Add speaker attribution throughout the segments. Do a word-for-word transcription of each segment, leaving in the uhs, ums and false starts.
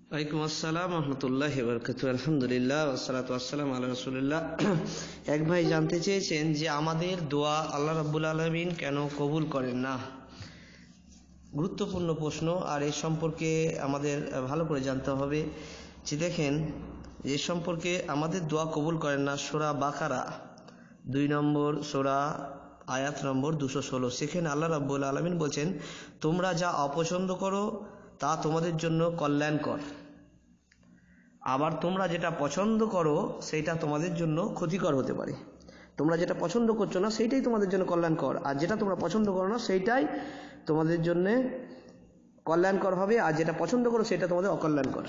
Speaker 1: ওয়ালাইকুম আসসালাম রহমতুল্লাহি ওয়া বারাকাতুহু। আলহামদুলিল্লাহ ওয়াসসালাতু ওয়াসসালামু আলা রাসূলিল্লাহ। এক ভাই জানতে চেয়েছেন যে আমাদের দোয়া আল্লাহ রাব্বুল আলামিন কেন কবুল করেন না। গুরুত্বপূর্ণ প্রশ্ন, আর এই সম্পর্কে আমাদের ভালো করে জানতে হবে যে দেখেন যে সম্পর্কে আমাদের দোয়া কবুল করেন না। সূরা বাকারা দুই নম্বর সূরা আয়াত নম্বর দুশো ষোলো, সেখানে আল্লাহ রাব্বুল আলামিন বলছেন, তোমরা যা অপছন্দ করো তা তোমাদের জন্য কল্যাণকর, আবার তোমরা যেটা পছন্দ করো সেটা তোমাদের জন্য ক্ষতিকর হতে পারে। তোমরা যেটা পছন্দ করছো না সেইটাই তোমাদের জন্য কল্যাণকর, আর যেটা তোমরা পছন্দ করো না সেইটাই তোমাদের জন্য কল্যাণকর হবে, আর যেটা পছন্দ করো সেটা তোমাদের অকল্যাণকর।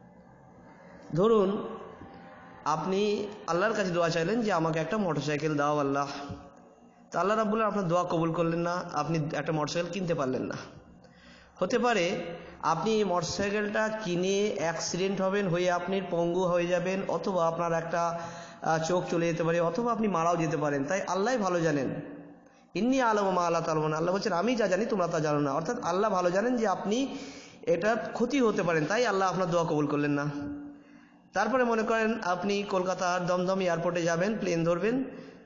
Speaker 1: ধরুন আপনি আল্লাহর কাছে দোয়া চাইলেন যে আমাকে একটা মোটরসাইকেল দাও আল্লাহ, তা আল্লাহ রাব্বুল আলামিন আপনার দোয়া কবুল করলেন না, আপনি একটা মোটরসাইকেল কিনতে পারলেন না। হতে পারে আপনি মোটরসাইকেলটা কিনে অ্যাক্সিডেন্ট হবেন, হয়ে আপনি পঙ্গু হয়ে যাবেন, অথবা আপনার একটা চোখ চলে যেতে পারে, অথবা আপনি মারাও যেতে পারেন। তাই আল্লাহ ভালো জানেন, ইন্নী আ'লামু মা লা তা'লামুন, আল্লাহ বলছেন আমি যা জানি তোমরা তা জানো না। অর্থাৎ আল্লাহ ভালো জানেন যে আপনি এটা ক্ষতি হতে পারেন, তাই আল্লাহ আপনার দোয়া কবুল করলেন না। তারপরে মনে করেন আপনি কলকাতার দমদম এয়ারপোর্টে যাবেন, প্লেন ধরবেন,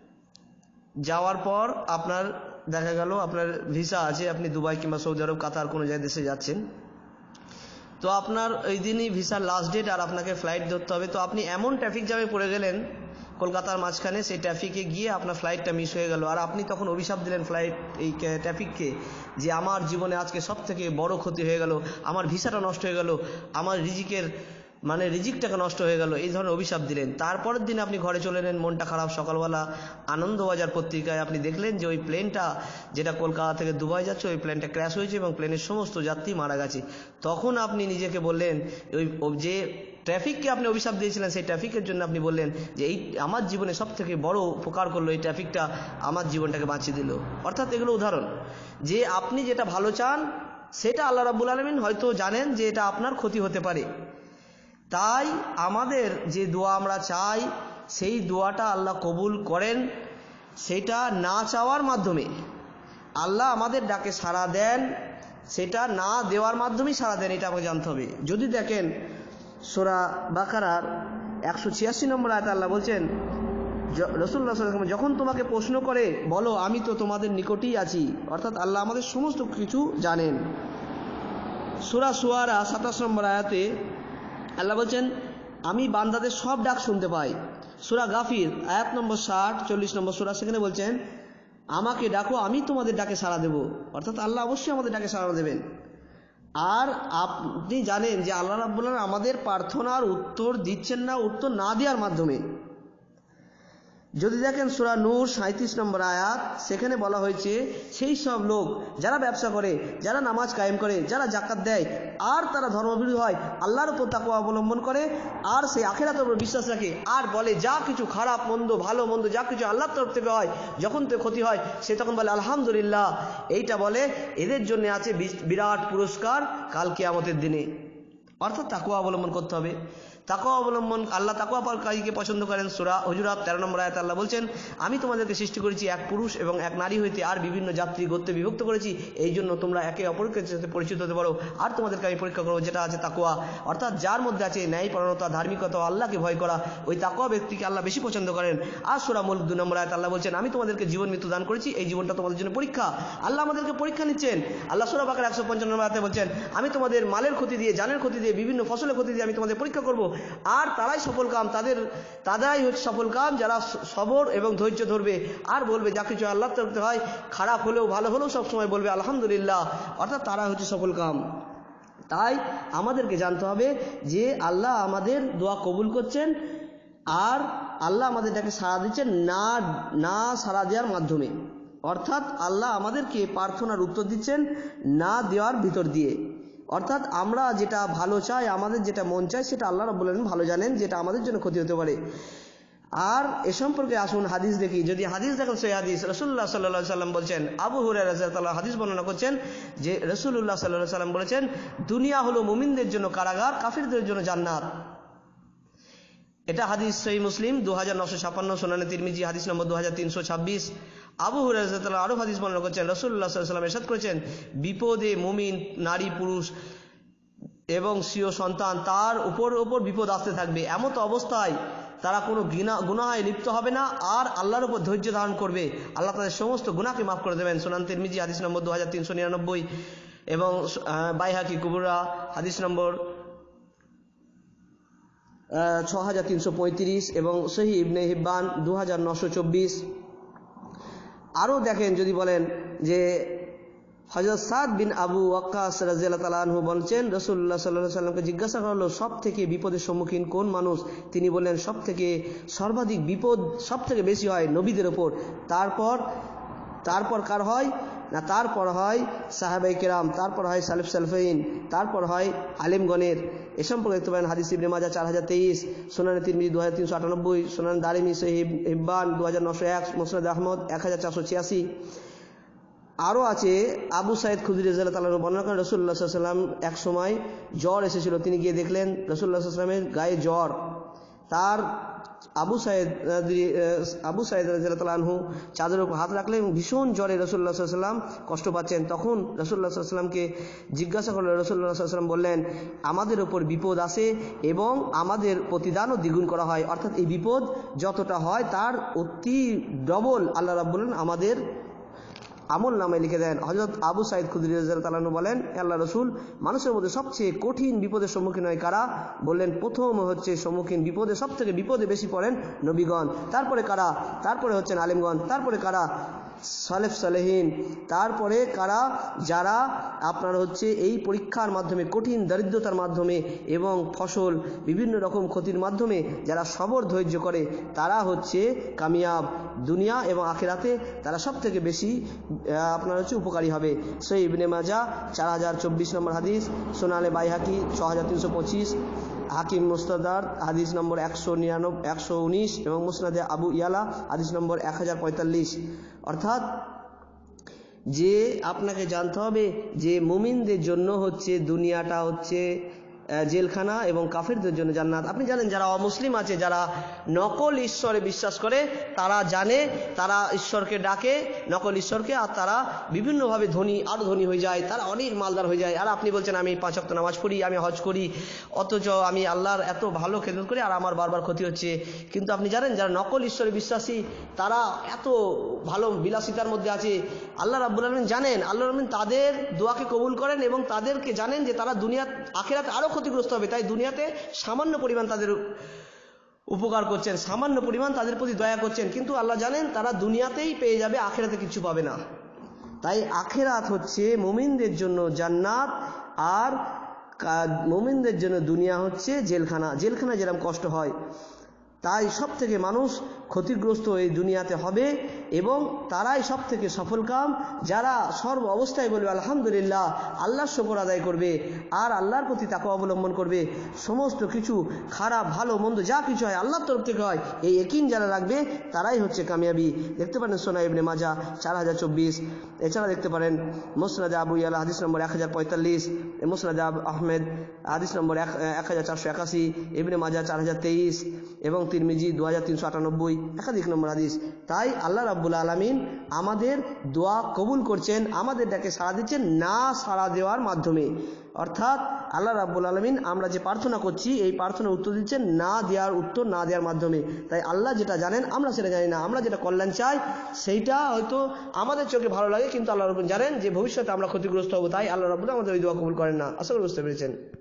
Speaker 1: যাওয়ার পর আপনার দেখা গেল আপনার ভিসা আছে, আপনি দুবাই কিংবা সৌদি আরব, কাতার কোনো জায়গায় দেশে যাচ্ছেন, তো আপনার ওই দিনই ভিসার লাস্ট ডেট, আর আপনাকে ফ্লাইট ধরতে হবে। তো আপনি এমন ট্রাফিক জ্যামে পড়ে গেলেন কলকাতার মাঝখানে, সেই ট্রাফিকে গিয়ে আপনার ফ্লাইটটা মিস হয়ে গেল, আর আপনি তখন অভিশাপ দিলেন ফ্লাইট এই ট্রাফিককে যে আমার জীবনে আজকে সব থেকে বড় ক্ষতি হয়ে গেল, আমার ভিসাটা নষ্ট হয়ে গেল, আমার রিজিকের মানে রিজিকটাকে নষ্ট হয়ে গেল, এই ধরনের অভিশাপ দিলেন। তারপরের দিন আপনি ঘরে চলে এলেন, মনটা খারাপ। সকালবেলা আনন্দবাজার পত্রিকায় আপনি দেখলেন যে ওই প্লেনটা যেটা কলকাতা থেকে দুবাই যাচ্ছে, ওই প্লেনটা ক্র্যাশ হয়েছে এবং প্লেনের সমস্ত যাত্রী মারা গেছে। তখন আপনি নিজেকে বললেন, ওই যে ট্রাফিককে আপনি অভিশাপ দিয়েছিলেন সেই ট্রাফিকের জন্য আপনি বললেন যে এই আমার জীবনে সব থেকে বড় উপকার করলো এই ট্রাফিকটা, আমার জীবনটাকে বাঁচিয়ে দিল। অর্থাৎ এগুলো উদাহরণ যে আপনি যেটা ভালো চান সেটা আল্লাহ রাব্বুল আলামিন হয়তো জানেন যে এটা আপনার ক্ষতি হতে পারে। তাই আমাদের যে দোয়া আমরা চাই সেই দোয়াটা আল্লাহ কবুল করেন সেটা না চাওয়ার মাধ্যমে। আল্লাহ আমাদের ডাকে সাড়া দেন সেটা না দেওয়ার মাধ্যমেই সাড়া দেন, এটা আমাকে জানতে হবে। যদি দেখেন সূরা বাকারার একশো ছিয়াশি নম্বর আয়াতে আল্লাহ বলছেন, রাসূলুল্লাহ সাল্লাল্লাহু আলাইহি ওয়াসাল্লাম যখন তোমাকে প্রশ্ন করে বলো আমি তো তোমাদের নিকটেই আছি, অর্থাৎ আল্লাহ আমাদের সমস্ত কিছু জানেন। সূরা শুআরা সাতাশ নম্বর আয়াতে আল্লাহ বলছেন আমি বান্দাদের সব ডাক শুনতে পাই। সূরা গাফির আয়াত নম্বর ষাট চল্লিশ নম্বর সূরা, সেখানে বলছেন আমাকে ডাকো আমি তোমাদের ডাকে সাড়া দেব, অর্থাৎ আল্লাহ অবশ্যই আমাদের ডাকে সাড়া দেবেন। আর আপনি জানেন যে আল্লাহ রাব্বুল আলামিন আমাদের প্রার্থনার উত্তর দিচ্ছেন না উত্তর না দেওয়ার মাধ্যমে। যদি দেখেন সূরা নূর সাঁইত্রিশ নম্বর আয়াত, সেখানে বলা হয়েছে সেই সব লোক যারা ব্যবসা করে, যারা নামাজ কায়েম করে, যারা যাকাত দেয়, আর তারা ধর্মবিরোধী হয়, আল্লাহর উপর তাকওয়া অবলম্বন করে, আর সেই আখিরাতের উপর বিশ্বাস রাখে, আর বলে যা কিছু খারাপ মন্দ ভালো মন্দ যা কিছু আল্লাহর তরফ থেকে হয়, যখন তো ক্ষতি হয় সে তখন বলে আলহামদুলিল্লাহ, এইটা বলে এদের জন্য আছে বিরাট পুরস্কার কাল কিয়ামতের দিনে। অর্থাৎ তাকওয়া অবলম্বন করতে হবে। তাকওয়া অবলম্বন আল্লাহ তাকওয়াকারীকে পছন্দ করেন। সূরা হুজুরাত তেরো নম্বর আয়াতে আল্লাহ বলছেন আমি তোমাদেরকে সৃষ্টি করেছি এক পুরুষ এবং এক নারী হইতে, আর বিভিন্ন জাতি গোত্রে বিভক্ত করেছি, এই জন্য তোমরা একে অপরকে সাথে পরিচিত হতে পারো, আর তোমাদেরকে আমি পরীক্ষা করবো যেটা আছে তাকওয়া। অর্থাৎ যার মধ্যে আছে ন্যায়পরায়ণতা, ধার্মিকতা, আল্লাহকে ভয় করা, ওই তাকওয়া ব্যক্তিকে আল্লাহ বেশি পছন্দ করেন। আর সূরা মুলক দুই নম্বর আয়াতে আল্লাহ বলছেন আমি তোমাদেরকে জীবন মৃত্যু দান করেছি, এই জীবনটা তোমাদের জন্য পরীক্ষা। আল্লাহ আমাদেরকে পরীক্ষা নিচ্ছেন। আল্লাহ সূরা বাকারা একশো পঞ্চান্ন নম্বর আয়াতে বলছেন আমি তোমাদের মালের ক্ষতি দিয়ে, জানের ক্ষতি দিয়ে, বিভিন্ন ফসলের ক্ষতি দিয়ে আমি তোমাদের পরীক্ষা করব, আর তারাই সফল কাম, তাদের তারাই হচ্ছে সফল কাম যারা সবর এবং ধৈর্য ধরবে, আর বলবে যা কিছু আল্লাহর তরফ থেকে হয়, খারাপ হলেও ভালো হলেও সবসময় বলবে আলহামদুলিল্লাহ, অর্থাৎ তারা হচ্ছে সফল কাম। তাই আমাদেরকে জানতে হবে যে আল্লাহ আমাদের দোয়া কবুল করছেন, আর আল্লাহ আমাদের ডাকে সাড়া দিচ্ছেন না না সাড়া দেওয়ার মাধ্যমে। অর্থাৎ আল্লাহ আমাদেরকে প্রার্থনার উত্তর দিচ্ছেন না দেওয়ার ভিতর দিয়ে। অর্থাৎ আমরা যেটা ভালো চাই, আমাদের যেটা মন চায় সেটা আল্লাহ রাব্বুল আলামিন ভালো জানেন যেটা আমাদের জন্য ক্ষতি হতে পারে। আর এ সম্পর্কে আসুন হাদিস দেখি। যদি হাদিস দেখেন সেই হাদিস রাসূলুল্লাহ সাল্লাল্লাহু আলাইহি সাল্লাম বলছেন, আবু হুরায়রা রাদিয়াল্লাহু তাআলা হাদিস বর্ণনা করছেন যে রাসূলুল্লাহ সাল্লাল্লাহু আলাইহি সাল্লাম বলেছেন দুনিয়া হলো মুমিনদের জন্য কারাগার, কাফিরদের জন্য জান্নাত। এটা হাদিস সহিহ মুসলিম দু হাজার নশো ছাপ্পান্ন, সুনানে তিরমিজি হাদিস নম্বর দু হাজার তিনশো ছাব্বিশ। আবু হুরায়রা রাদিয়াল্লাহু তাআলা আরো হাদিস বর্ণনা করছেন রাসূলুল্লাহ সাল্লাল্লাহু আলাইহি সাল্লাম ইরশাদ করেছেন বিপদে মুমিন নারী পুরুষ এবং স্ত্রী সন্তান তার উপর উপর বিপদ আসতে থাকবে। এমত অবস্থায় তারা কোনো গুনাহে লিপ্ত হবে না আর আল্লাহর উপর ধৈর্য ধারণ করবে। আল্লাহ তাদের সমস্ত গুনাহকে মাফ করে দেবেন। সুনান তিরমিজি হাদিস নম্বর দু হাজার তিনশো নিরানব্বই এবং বাইহাকি কুবরা হাদিস নম্বর ছ হাজার তিনশো পঁয়ত্রিশ এবং সহিহ ইবনে হিব্বান দু হাজার নশো চব্বিশ। আরও দেখেন যদি বলেন যে হযরত সাদ বিন আবু ওয়াক্কাস রাদিয়াল্লাহু তাআলা আনহু বলছেন রাসূলুল্লাহ সাল্লাল্লাহু আলাইহি সাল্লামকে জিজ্ঞাসা করা হলো সব থেকে বিপদের সম্মুখীন কোন মানুষ? তিনি বললেন সব থেকে সর্বাধিক বিপদ সব থেকে বেশি হয় নবীদের ওপর, তারপর তারপর কার হয় না তারপর হয় সাহাবায়ে কেরাম, তারপর হয় সালেফ সালেফিন, তারপর হয় আলেমগণের। এ সম্পর্কে দেখতে পারেন হাদিস ইবনে মাজাহ চার হাজার তেইশ, সুনান তিরমিজি দু হাজার তিনশো আটানব্বই, সুনান দারিমি সহিহ ইববান দু হাজার নশো এক, মুসনাদ আহমদ এক হাজার চারশো ছিয়াশি। আরও আছে আবু সাইদ খুদরি রাদিয়াল্লাহু তাআলা বর্ণনা করেন রাসূলুল্লাহ সাল্লাল্লাহু আলাইহি ওয়াসাল্লাম এক সময় জ্বর এসেছিল, তিনি গিয়ে দেখলেন রাসূলুল্লাহ সাল্লাল্লাহু আলাইহি ওয়াসাল্লামের গায়ে জ্বর। তার আবু সাইদ আবু সাইদ রাদিয়াল্লাহু তাআলা আনহু চাদরের উপর হাত রাখলেন এবং ভীষণ জ্বরে রাসূলুল্লাহ সাল্লাল্লাহু আলাইহি ওয়াসাল্লাম কষ্ট পাচ্ছেন। তখন রাসূলুল্লাহ সাল্লাল্লাহু আলাইহি ওয়াসাল্লামকে জিজ্ঞাসা করলেন, রাসূলুল্লাহ সাল্লাল্লাহু আলাইহি ওয়াসাল্লাম বললেন আমাদের উপর বিপদ আসে এবং আমাদের প্রতিদানও দ্বিগুণ করা হয়, অর্থাৎ এই বিপদ যতটা হয় তার অতি ডবল আল্লাহ রাব্বুল আলামিন আমাদের আমল নামে লিখে দেন। হযরত আবু সাইদ খুদরি রাদিয়াল্লাহু তাআলা আনহু বলেন আল্লাহ রাসূল মানুষের মধ্যে সবচেয়ে কঠিন বিপদের সম্মুখীন হয় কারা? বললেন প্রথম হচ্ছে সম্মুখীন বিপদে সব থেকে বিপদে বেশি পড়েন নবীগণ, তারপরে কারা? তারপরে হচ্ছেন আলেমগণ, তারপরে কারা? সালেফ সালেহিন, তারপরে কারা? যারা আপনার হচ্ছে এই পরীক্ষার মাধ্যমে কঠিন দারিদ্রতার মাধ্যমে এবং ফসল বিভিন্ন রকম ক্ষতির মাধ্যমে যারা সবর ধৈর্য করে তারা হচ্ছে কামিয়াব দুনিয়া এবং আখিরাতে, তারা সব থেকে বেশি আপনার হচ্ছে উপকারী হবে। সহিহ ইবনে মাজাহ চার হাজার চব্বিশ নম্বর হাদিস, সুনানে বাইহাকি ছ হাজার তিনশো পঁচিশ, হাকিম মুস্তাদরাক হাদিস নম্বর একশো নিরানব্বই একশো উনিশ এবং মুসনাদে আবু ইয়ালা হাদিস নম্বর এক হাজার পঁয়তাল্লিশ। অর্থাৎ যে আপনাকে জানতে হবে যে মুমিনদের জন্য হচ্ছে দুনিয়াটা হচ্ছে জেলখানা এবং কাফেরদের জন্য জান্নাত। আপনি জানেন যারা অমুসলিম আছে, যারা নকল ঈশ্বরে বিশ্বাস করে, তারা জানে তারা ঈশ্বরকে ডাকে নকল ঈশ্বরকে, আর তারা বিভিন্নভাবে ধনী আরও ধনী হয়ে যায়, তারা অনেক মালদার হয়ে যায়। আর আপনি বলছেন আমি পাঁচ ওয়াক্ত নামাজ পড়ি, আমি হজ করি, অথচ আমি আল্লাহর এত ভালো খেদমত করি আর আমার বারবার ক্ষতি হচ্ছে। কিন্তু আপনি জানেন যারা নকল ঈশ্বরে বিশ্বাসী তারা এত ভালো বিলাসিতার মধ্যে আছে। আল্লাহ রাব্বুল আলামিন জানেন, আল্লাহ রাব্বুল তাদের দোয়াকে কবুল করেন এবং তাদেরকে জানেন যে তারা দুনিয়া আখিরাতে আরও ক্ষতিগ্রস্ত হবে, তাই দুনিয়াতে সামান্য পরিমাণ তাদের উপকার করছেন, সামান্য পরিমাণ তাদের প্রতি দয়া করছেন, কিন্তু আল্লাহ জানেন তারা দুনিয়াতেই পেয়ে যাবে, আখিরাতে কিছু পাবে না। তাই আখিরাত হচ্ছে মুমিনদের জন্য জান্নাত আর মুমিনদের জন্য দুনিয়া হচ্ছে জেলখানা। জেলখানা যেরকম কষ্ট হয়, তাই সব থেকে মানুষ ক্ষতিগ্রস্ত এই দুনিয়াতে হবে এবং তারাই সব থেকে সফলকাম যারা সর্ব অবস্থায় বলবে আলহামদুলিল্লাহ, আল্লাহর শুকর আদায় করবে আর আল্লাহর প্রতি তাকওয়া অবলম্বন করবে। সমস্ত কিছু খারাপ ভালো মন্দ যা কিছু হয় আল্লাহর তরফ থেকে হয়, এই ইয়াকিন যারা রাখবে তারাই হচ্ছে কামিয়াবি। দেখতে পারেন সুনান ইবনে মাজাহ চার হাজার চব্বিশ, এছাড়া দেখতে পারেন মুসনাদে আবু ইয়ালা হাদিস নম্বর এক হাজার পঁয়তাল্লিশ, মুসনাদে আহমেদ হাদিস নম্বর এক হাজার চারশো একাশি, ইবনে মাজাহ চার হাজার তেইশ এবং তিরমিজি দু হাজার তিনশো আটানব্বই একাধিক নম্বর হাদিস। তাই আল্লাহ রাব্বুল আলামিন আমাদের দোয়া কবুল করছেন, আমাদের ডাকে সাড়া দিচ্ছেন না সাড়া দেওয়ার মাধ্যমে। অর্থাৎ আল্লাহ রাব্বুল আলামিন আমরা যে প্রার্থনা করছি এই প্রার্থনার উত্তর দিচ্ছেন না দেওয়ার উত্তর না দেওয়ার মাধ্যমে। তাই আল্লাহ যেটা জানেন আমরা সেটা জানি না, আমরা যেটা কল্যাণ চাই সেইটা হয়তো আমাদের চোখে ভালো লাগে, কিন্তু আল্লাহ রাব্বুল জানেন যে ভবিষ্যতে আমরা ক্ষতিগ্রস্ত হব। তাই আল্লাহ রাব্বুল আমাদের ওই দোয়া কবুল করেন না। আশা করি বুঝতে পেরেছেন।